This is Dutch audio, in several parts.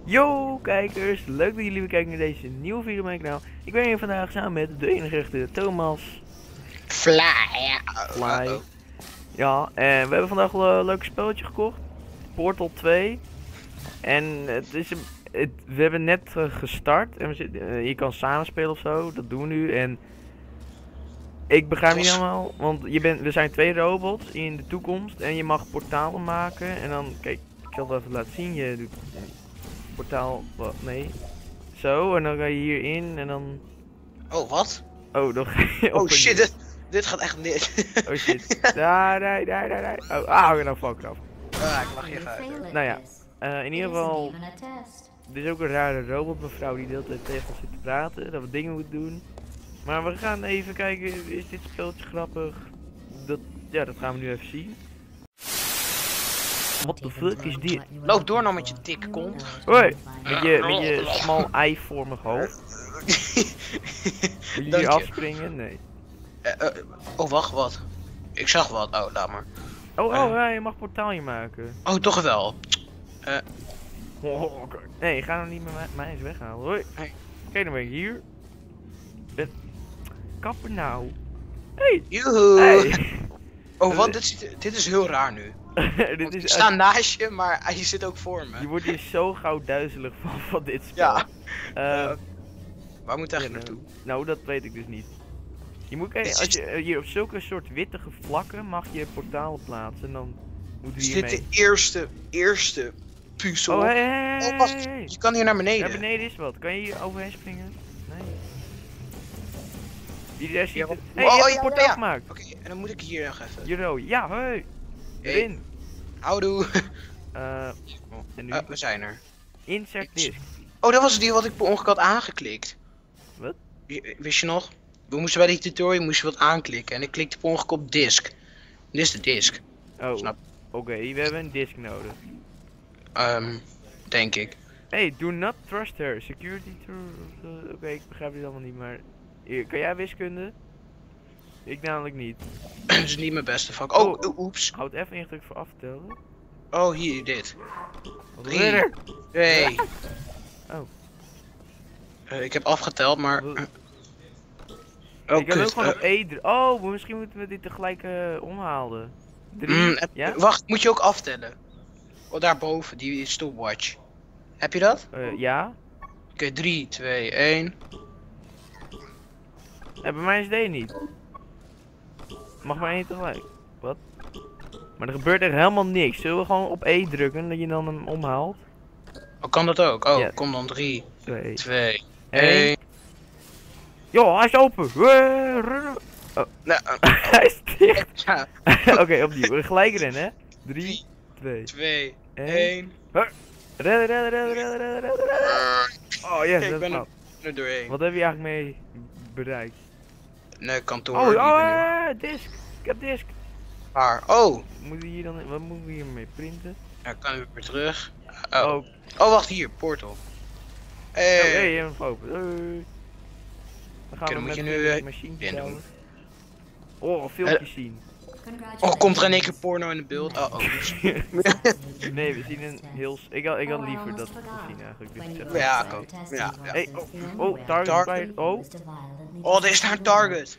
Yo kijkers, leuk dat jullie weer kijken naar deze nieuwe video op mijn kanaal. Ik ben hier vandaag samen met de enige echte Thomas Fly. Fly. Ja, en we hebben vandaag een leuk spelletje gekocht. Portal 2. En we hebben net gestart. En je kan samen spelen of zo, dat doen we nu. En ik begrijp niet helemaal, want we zijn 2 robots in de toekomst. En je mag portalen maken. En dan, kijk, ik zal het even laten zien. Je doet portaal, wat, nee. Zo, en dan ga je hierin en dan... Oh, wat? Oh, dan ga je op Oh shit, dit gaat echt niet. Oh shit. Nee. Oh, nou fuck af. Ik mag je even. Nou ja, in ieder geval... Er is ook een rare robotmevrouw die de hele tijd tegen ons zit te praten, dat we dingen moeten doen. Maar we gaan even kijken, is dit spelletje grappig? Dat gaan we nu even zien. What the fuck is dit? Loop door nou met je dikke kont. Hoi, met je smal eivormig hoofd. Wil je hier afspringen? Nee. Oh, wacht, wat? Ik zag wat. Oh, laat maar. Ja, je mag portaalje maken. Oh, toch wel. Nee, ga nou niet met mij eens weghalen. Hoi. Hey. Kijk, dan ben ik hier. Kapper nou. Hey. Joehoe. Hey. Oh, wat? Dit is heel raar nu. Ik sta naast je, maar je zit ook voor me. Je wordt hier zo gauw duizelig van dit spel. Ja. Waar moet ik eigenlijk naartoe? Nou, dat weet ik dus niet. Je moet kijken, als je hier op zulke soort wittige vlakken mag je portalen plaatsen en dan moeten we hiermee... Is dit de eerste puzzel? Oh, hey. Oh, wacht, je kan hier naar beneden. Naar beneden is wat. Kan je hier overheen springen? Nee. Iedereen ziet het. Hey, je hebt een portaal gemaakt. Oké, en dan moet ik hier nog even. Juro, ja, hoi. Erin. Houdoe. En nu? We zijn er. Insert disk. Oh, dat was die wat ik per ongeluk had aangeklikt. Wat? Wist je nog? We moesten bij die tutorial wat aanklikken en ik klikte per ongeluk op disk. Dit is de disk. Oh, oké, we hebben een disk nodig. Denk ik. Hey, do not trust her. Security through... Oké, ik begrijp dit allemaal niet, maar... Kan jij wiskunde? Ik namelijk niet. Dat is niet mijn beste vak. Oh, oeps. Houd even ingedrukt voor aftellen. Oh, hier, dit. 3, 2. Oh. Ik heb afgeteld, maar... Oh, ik heb ook gewoon op E. Oh, misschien moeten we dit tegelijk omhalen. 3, ja? Wacht, moet je ook aftellen? Oh, daarboven, die stopwatch. Heb je dat? Ja. Oké, 3, 2, 1. Bij mij is D niet. Mag maar 1 tegelijk. Wat? Maar er gebeurt echt helemaal niks. Zullen we gewoon op E drukken, dat je dan hem omhaalt? Oh, kan dat ook? Oh, ja. Kom dan 3, 2, 1. Yo, hij is open! Oh. Nou, Hij is dicht! Ja. Oké, opnieuw. We gelijk erin, hè? 3, 2, 1. Redden. Oh, yes, ik ben er doorheen. Wat heb je eigenlijk mee bereikt? Nee, kantoor. Disk! Ik heb disk! Waar? Oh! Wat moeten we hier mee printen? Ja, kan ik weer terug. Oh, wacht, hier, portal. hey, je hebt hem open. Dan gaan we moet met je de nu machine doen. bouwen. Oh, filmpjes zien. Oh, komt er in één keer porno in het beeld? Nee, we zien een heel... Ik had liever dat te zien eigenlijk. Dus ja, ik ook. Ja. Hey, target. Oh, er is daar een target.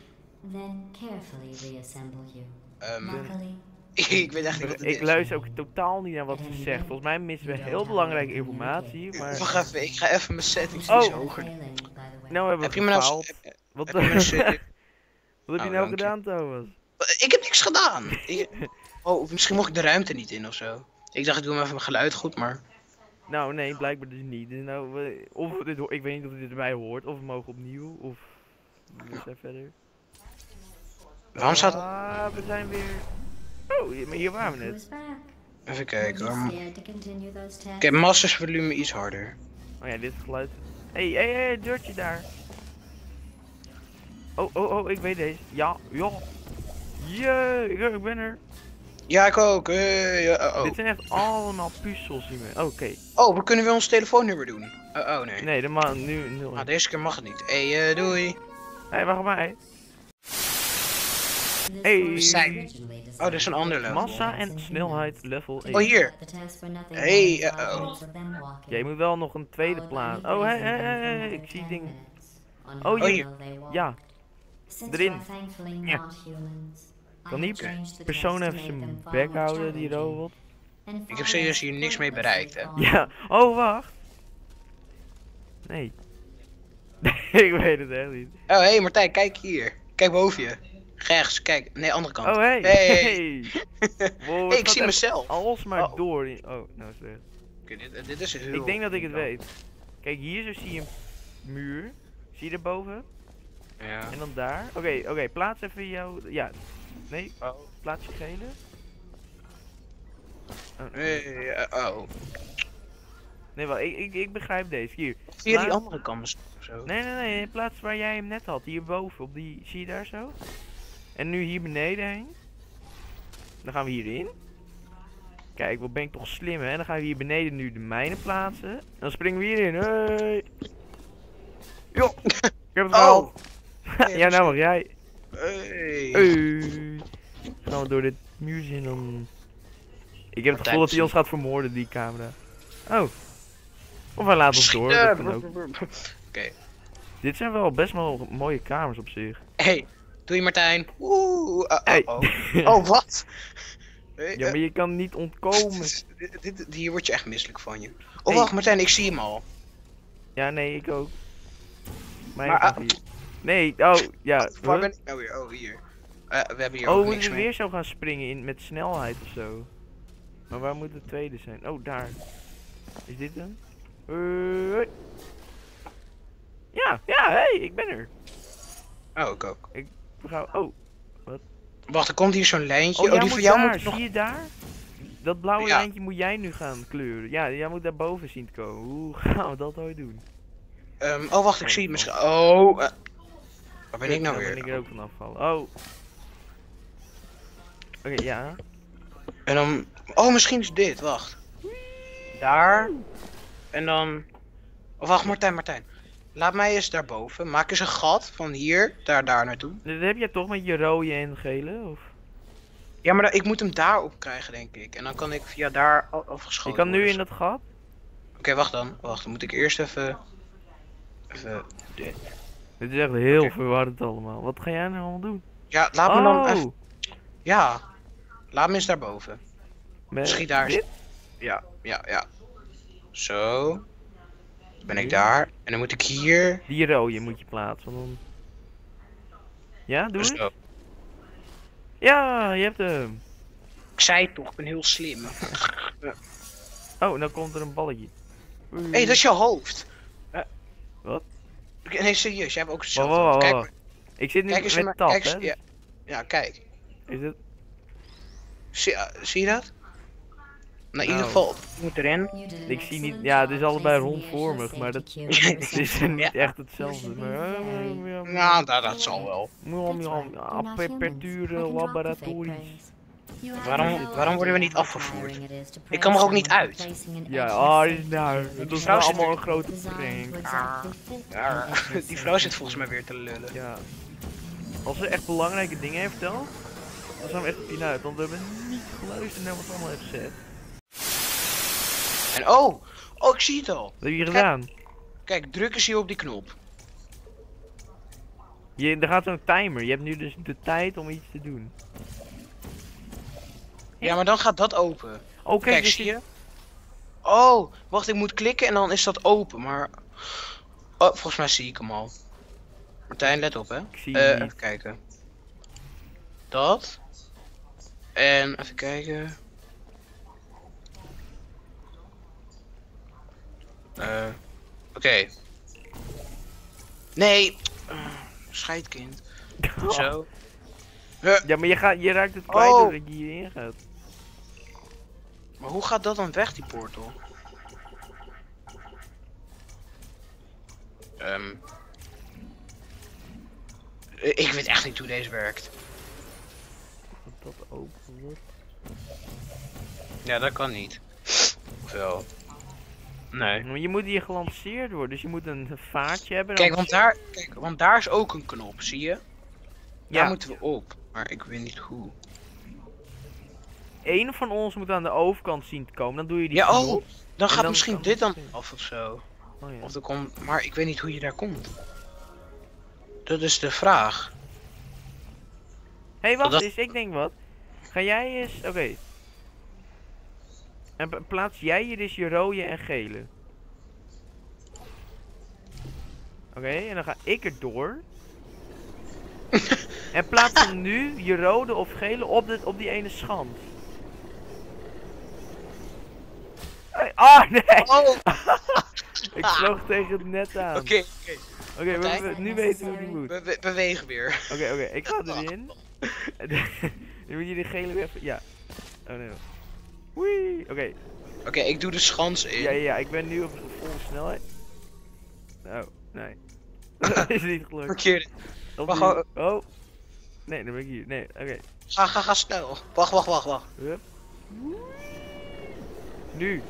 Ik weet echt niet wat het is. Ik luister ook totaal niet naar wat ze zegt. Volgens mij missen we heel belangrijke informatie, maar... Wacht even, ik ga even mijn settings iets hoger. Nou hebben we gefaald. Wat heb je nou gedaan, Thomas? Ik heb niks gedaan. Misschien mocht ik de ruimte niet in of zo. Ik dacht ik doe even mijn geluid goed, maar... Nou nee, blijkbaar dus niet. Dus nou, ik weet niet of dit erbij hoort, of we mogen opnieuw, of... We zijn verder. Waarom staat... we zijn weer... Oh, maar hier waren we net. Even kijken hoor. Ik heb masters volume iets harder. Oh ja, dit geluid. Hey, deurtje daar. Oh, ik weet deze. Ja. Jee, ik ben er. Ja, ik ook. Dit zijn echt allemaal puzzels hiermee. Oké. Oh, we kunnen weer ons telefoonnummer doen. Nee. Nee, dat mag nu 0. Deze keer mag het niet. Hey, doei. Hey, wacht maar. Hey. Oh, dit is een ander level. Massa en snelheid level 1. Oh, hier. Hey, Ja, je moet wel nog een tweede plaats. Oh, hey, ik zie dingen. Oh, Oh, hier. Ja, erin. Ja. Kan die persoon even zijn bek houden, die robot? Ik heb serieus hier niks mee bereikt, hè. Ja, oh, wacht. Nee. Ik weet het echt niet. Oh, hé Martijn, kijk hier. Kijk boven je. Rechts, kijk. Nee, andere kant. Oh, hey. Hey. Wow, Hey, ik zie mezelf. Alsmaar Oh. door. Oh, nou is het weg. Oké, dit is heel... Ik denk dat ik het weet. Kijk, hier zo zie je een muur. Zie je erboven? Ja. En dan daar. Oké, plaats even jouw... Ja. Nee, Oh. plaats je gele. Oh. Hey, oh. Nee, wel, ik begrijp deze. Hier. Zie je die Plaats- andere kant misschien of zo? Nee, plaats waar jij hem net had. Hierboven, op die... Zie je daar zo? En nu hier beneden heen. Dan gaan we hierin. Kijk, wat ben ik toch slim, hè? Dan gaan we hier beneden nu de mijnen plaatsen. En dan springen we hierin. Hey! Jo! Ik heb het gehaald. Ja, nou mag jij. Hey. Hey. Gaan we door dit muurtje en dan... Ik heb het gevoel dat hij ons gaat vermoorden, die camera. Oh. Of hij laat ons door, dat kan ook. Oké. Dit zijn wel best wel mooie kamers op zich. Hey, doe je Martijn. Oeh. Hey. Oh, wat? Hey, Ja, maar je kan niet ontkomen. Hier word je echt misselijk van je. Oh, Hey. wacht Martijn, ik zie hem al. Ja, nee, ik ook. Maar, Maar nee, oh, ja. Waar ben ik nou weer? Oh, hier. We hebben hier Oh, ook we niks moeten mee. weer zo gaan springen in, met snelheid of zo. Maar waar moet de tweede zijn? Oh, daar. Is dit hem? Hoi. Ja, hey, ik ben er. Oh, ik ook. We gaan, oh, Wacht, er komt hier zo'n lijntje. oh, Oh, die voor jou daar, moet nog... zie je daar? Dat blauwe Ja. lijntje moet jij nu gaan kleuren. Ja, jij moet daarboven zien te komen. Hoe gaan we dat ooit doen? Oh, wacht, ik zie het misschien. Oh, waar ben ik nou Dan ben ik weer? er ook van afvallen. Oh. Oké, ja. En dan... Oh, misschien is dit, wacht. Daar. En dan... Oh, wacht, Martijn. Laat mij eens daarboven. Maak eens een gat van hier, daar naartoe. Dat heb jij toch met je rode en gele? Of? Ja, maar ik moet hem daarop krijgen, denk ik. En dan kan ik via daar afgeschoten Je kan nu worden. in dat gat? Oké, wacht dan. Wacht, dan moet ik eerst even... Even dit. Dit is echt heel Oké. verwarrend allemaal. Wat ga jij nou allemaal doen? Ja, laat me dan Oh, even... Ja. Laat me eens daarboven. met Schiet daar eens. dit? Ja. Zo. Dan ben ik daar. En dan moet ik hier... Die rode moet je plaatsen. Want dan... Ja, doe het. Zo. Ja, je hebt hem. Ik zei het toch, ik ben heel slim. Oh, nou komt er een balletje. Hé, hey, dat is je hoofd. Wat? Nee, serieus, jij hebt ook hetzelfde. Wacht, hoofd. wacht. Ik zit nu Kijk eens met naar- tab, kijk eens- hè? ja, kijk. Is het... Zie je dat? Nou, in ieder Nou. geval, je moet erin. Ik zie niet... Ja, het is allebei rondvormig, maar dat... Het is niet echt hetzelfde. Maar... Nou, dat zal wel. Aperture laboratorisch. Waarom worden we niet afgevoerd? Ik kan er ook niet uit. Ja, nou, dat is vrouw nou zit allemaal weer- een grote prank. Ja, die vrouw zit volgens mij weer te lullen. Ja. Als ze echt belangrijke dingen heeft verteld, dan zijn we echt op je uit. Want we hebben niet geluisterd naar wat ze allemaal heeft gezegd. En oh, ik zie het al. Wat heb je Kijk. gedaan? Kijk, druk eens hier op die knop. Er gaat zo'n timer. Je hebt nu dus de tijd om iets te doen. Ja, maar dan gaat dat open. Oh, Kijk, dus zie je? Oh, wacht, ik moet klikken en dan is dat open, maar... Oh, volgens mij zie ik hem al. Martijn, let op, hè. Ik zie hem niet. Even kijken. Dat. En even kijken. Oké. Nee. Scheidkind. Zo. Ja, maar je raakt het kwijt Oh. doordat je hierin gaat. Maar hoe gaat dat dan weg, die portal? Ik weet echt niet hoe deze werkt. Dat dat open wordt. Ja, dat kan niet. Of wel? Nee. Maar je moet hier gelanceerd worden, dus je moet een vaartje hebben. Kijk, want daar is ook een knop, zie je? Daar Ja. moeten we op. Maar ik weet niet hoe. één van ons moet aan de overkant zien te komen. Dan doe je die Ja, knop. dan gaat dan misschien kan dit dan het- af of zo. Oh, ja. Of er komt, maar ik weet niet hoe je daar komt. Dat is de vraag. Hé, wacht Dat- eens, ik denk wat. Ga jij eens... Oké. En plaats jij hier dus je rode en gele. Oké, en dan ga ik erdoor. En plaats dan nu je rode of gele op die ene schans. Hey, ah, nee! Oh, Ik vloog tegen het net aan. oké. Oké, nu weten we hoe die moet. Beweeg weer. Oké, ik ga erin. Nu moet je die gele weer even... Ja. Oh nee. Wee! Oké. Oké, ik doe de schans in. Ja, ik ben nu op volle snelheid. Oh, nee. Dat is niet gelukt. Verkeerde. Wacht, Opnieuw. Oh. Nee, dan ben ik hier. Nee, oké. Ga snel. Wacht. Hup. Nu.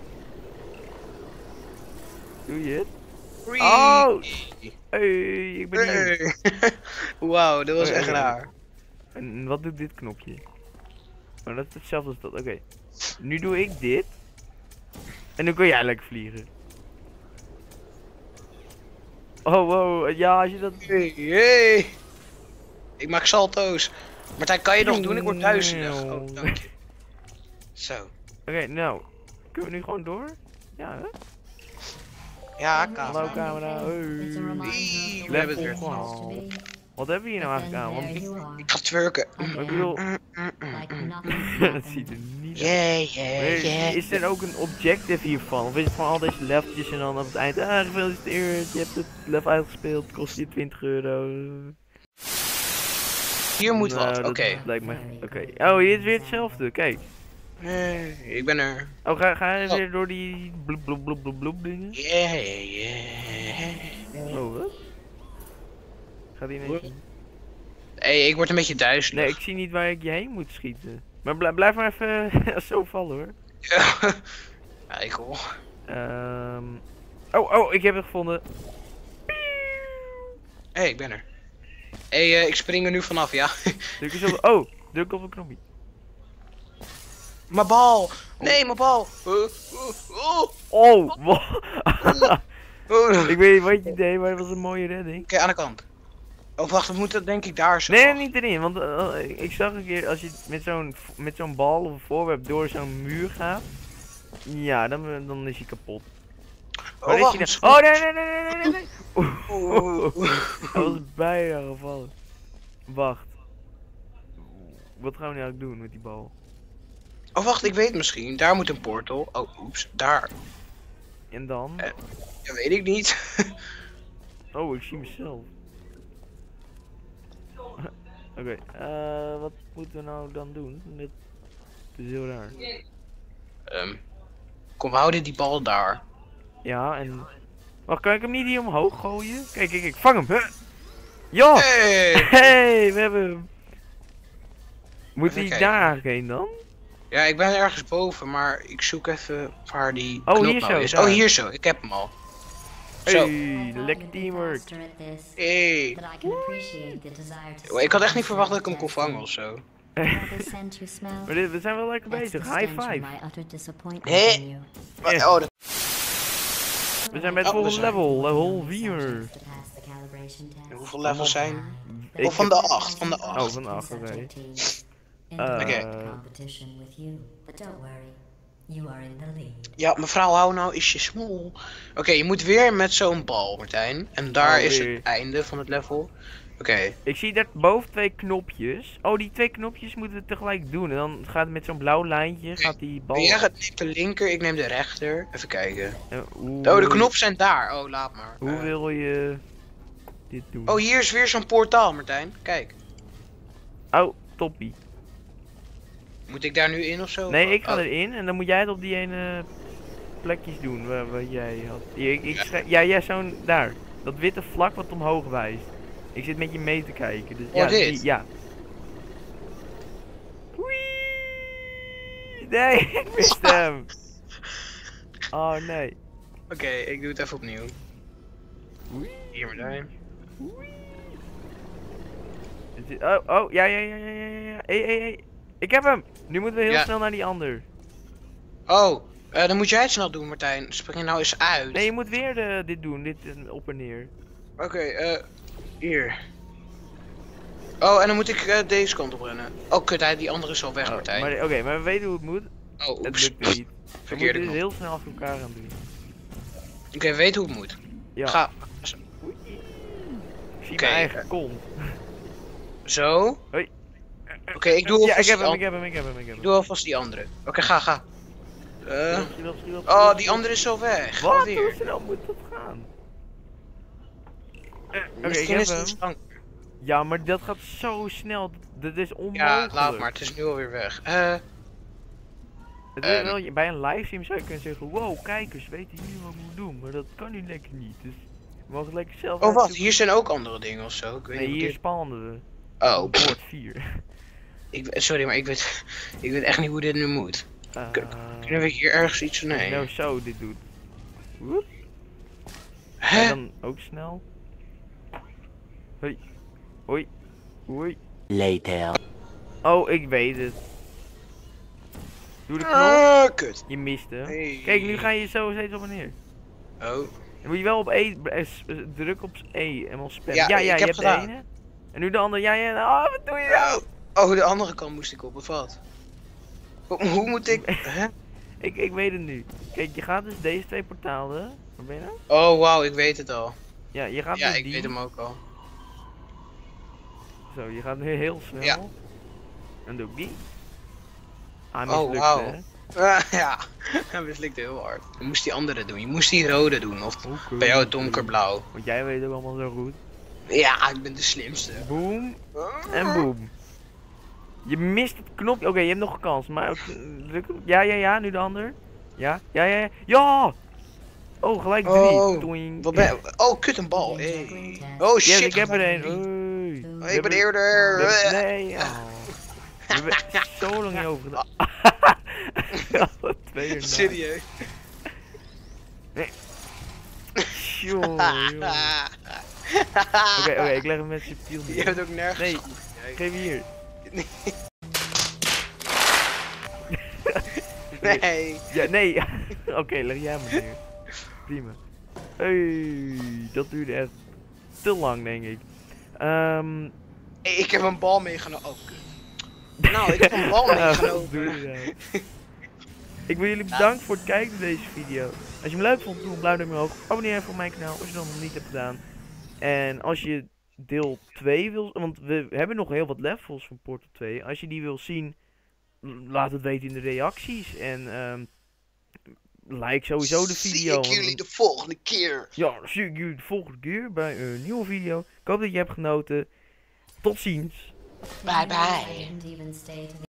Doe je het? Wee. Oh! Hey, ik ben hier. Hey. Wauw, dat was Oké, echt oké. raar. En wat doet dit knopje? Maar dat is hetzelfde als dat. Oké. Nu doe ik dit. En dan kun jij lekker vliegen. Oh, wow. Ja, als je dat... Hey. Ik maak salto's. Martijn, kan je nog doen? Ik word duizelig. Oh, dank je. Zo. Oké, nou. Kunnen we nu gewoon door? Ja, hè? Ja, Hallo kamer. camera. It's a Hey. reminder We hebben het weer. of what used to be. Wat hebben we hier nou But eigenlijk then aan? there Want you are, Ik ga twerken. ik bedoel, again, like nothing dat happened. ziet er niet uit. Yeah. Is er ook een objective hiervan? Of is het gewoon al deze leveltjes en dan op het eind, gefeliciteerd, je hebt het level uitgespeeld, het kost je 20 euro. Hier moet Nou, wat, dat oké. lijkt me, oké. Oh, hier is weer hetzelfde, kijk. Hey, ik ben er. Oh, ga je Oh. weer door die bloep dingen? Yeah. Oh, wat? Gaat die ineens... Hey, ik word een beetje duizelig. Nee, ik zie niet waar ik je heen moet schieten. Maar blijf maar even zo vallen hoor. Ja, ik hoor. Oh, ik heb het gevonden. Hey, ik ben er. Hey, ik spring er nu vanaf, ja. Druk eens op de... Oh, druk op de knopje. Mijn bal! Nee, mijn bal! Oh, wow. Oké, Ik weet niet wat je deed, maar het was een mooie redding. aan de kant. Oh, wacht, we moeten denk ik daar zo. Nee, niet erin, want ik zag een keer als je met zo'n bal of een voorwerp door zo'n muur gaat. Ja, dan is hij kapot. Oh, Waar is wacht, hij misschien- nou? Oh, nee. Oeh. Hij was bijna gevallen. Wacht. Wat gaan we nu eigenlijk doen met die bal? Oh, wacht, ik weet misschien. Daar moet een portal. Oh, oeps. Daar. En dan? Ja, weet ik niet. Oh, ik zie mezelf. Oké, wat moeten we nou dan doen? Dit is heel raar. Kom, we houden die bal daar. Ja, en... Wacht, kan ik hem niet hier omhoog gooien? Kijk, vang hem! Huh. Ja! Hey! Hey, we hebben hem! Moet Even hij kijken. daar eigenlijk heen dan? Ja, ik ben ergens boven, maar ik zoek even waar die Oh, knop hier nou zo, is. daar. Oh, hier zo. Ik heb hem al. Zo. Hey, lekker teamwork! Hey. Oh, ik had echt niet verwacht dat ik hem kon vangen of zo. Maar we zijn wel lekker bezig, high five! Hé? Yes. Oh, dat... We zijn bij het Oh, volgende we zijn- level 4. Hoeveel levels zijn? Ik Of van heb- de 8, van de 8. Oh, van de 8, oké. Ja, mevrouw, hou nou is je smol. Oké, je moet weer met zo'n bal, Martijn. En daar Oh, is weer. het einde van het level. Oké. Ik zie daar boven 2 knopjes. Oh, die 2 knopjes moeten we tegelijk doen. En dan gaat het met zo'n blauw lijntje, gaat die bal... Jij neemt de linker, ik neem de rechter. Even kijken. Hoe Oh, de wil- knoppen zijn daar. Oh, laat maar. Hoe wil je dit doen? Oh, hier is weer zo'n portaal, Martijn. Kijk. Oh, toppie. Moet ik daar nu in of zo? Nee, ik ga Oh. erin en dan moet jij het op die ene plekjes doen wat jij had. Ja, zo'n daar. Dat witte vlak wat omhoog wijst. Ik zit met je mee te kijken. Dus, Oh, ja, dit? ja. Whee! Nee, ik miste hem. Oh nee. Oké, ik doe het even opnieuw. Hier, Martijn. Oh, ja. Hey. Ik heb hem! Nu moeten we heel Ja. snel naar die ander. Oh, dan moet jij het snel doen, Martijn. Spring nou eens uit. Nee, je moet weer dit doen. Dit op en neer. Oké, hier. Oh, en dan moet ik deze kant op rennen. Oh, kut, die andere is al weg, Martijn. Oké, maar we weten hoe het moet. Oh, Het oeps. lukt niet. We Verkeerde moeten dit knop. heel snel achter elkaar gaan doen. Oké, weet hoe het moet. Ja. Ga. Ik zie Oké, mijn eigen kont. Zo. Hoi. Oké, ik doe Ja, alvast ik heb die hem, an- ik heb hem, ik heb hem, ik heb Ik hem. doe alvast die andere. Oké, ga. Schiet op, schiet op, Oh, schiet op. die andere is zo weg. Wat? Alweer. Hoe snel moet dat gaan? Oké, ik Misschien heb is het hem. iets lang. Ja, maar dat gaat zo snel. Dat is onmogelijk. Ja, laat maar. Het is nu alweer weg. Het is wel, bij een livestream zou je kunnen zeggen, wow, kijkers weten hier wat we moeten doen. Maar dat kan nu lekker niet. Dus we mogen lekker zelf Oh, wat? uitzoeken. Hier zijn ook andere dingen of zo. Ik weet Nee, niet hier hoe dit... spannen we. Oh, Bord 4. sorry, maar ik weet echt niet hoe dit nu moet. Kunnen we hier ergens iets... Nee. Nou, zo dit doet. Woep. Hè? En dan ook snel. Hoi. Hoi. Hoi. Later. Oh, ik weet het. Doe de knop. Kut. Je mist hem. Hey. Kijk, nu ga je zo steeds op en neer. Oh. Dan moet je wel op E, druk op E en dan spammen. Ja, Ja, ik je heb hebt gedaan. de ene. En nu de andere. Ja, oh, wat doe je nou? Oh, de andere kant moest ik op, of wat? Hoe moet ik... Hè? Ik weet het nu. Kijk, je gaat dus deze twee portalen. Waar ben je nou? Oh, wauw, ik weet het al. Ja, je gaat Ja, dus ik die. weet hem ook al. Zo, je gaat nu heel snel. Ja. En doe ik die. Ah, Oh, mislukt, wauw. Ja, dat mislukte heel hard. Je moest die andere doen. Je moest die rode doen. Of hè? bij jou het donkerblauw. Want jij weet het allemaal zo goed. Ja, ik ben de slimste. Boom. En boom. Je mist het knopje. Oké, je hebt nog een kans. Maar ook, druk op. Ja, nu de ander. Ja. Ja! Oh, gelijk 3. Oh, Toing. wat ben... Oh, kut, een bal. Hey. Oh shit. Yes, ik heb er gelijk een. drie. Hoi. Oh, ik ben eerder. Nee. Oh. We hebben zo lang niet over gedaan. Ja, 2 uur na. Serieus. Jongen. Oké, ik leg hem met subtiel Je neer. hebt ook nergens Nee. goed. Geef hier. Nee. Ja, nee. Oké, leg jij maar neer. Prima. Hey, dat duurde echt te lang, denk ik. Hey, ik heb een bal meegenomen. Oh, kut. Nou, ik heb een bal meegenomen. Doe je dat? Ik wil jullie bedanken voor het kijken naar deze video. Als je hem leuk vond, doe een blauw duimpje omhoog. Abonneer even op mijn kanaal als je dat nog niet hebt gedaan. En als je deel 2 wil, want we hebben nog heel wat levels van Portal 2. Als je die wil zien, laat het weten in de reacties. En like sowieso de video. Zie ik jullie de volgende keer. Ja, dan zie ik jullie de volgende keer bij een nieuwe video. Ik hoop dat je hebt genoten. Tot ziens. Bye bye. Didn't even stay to the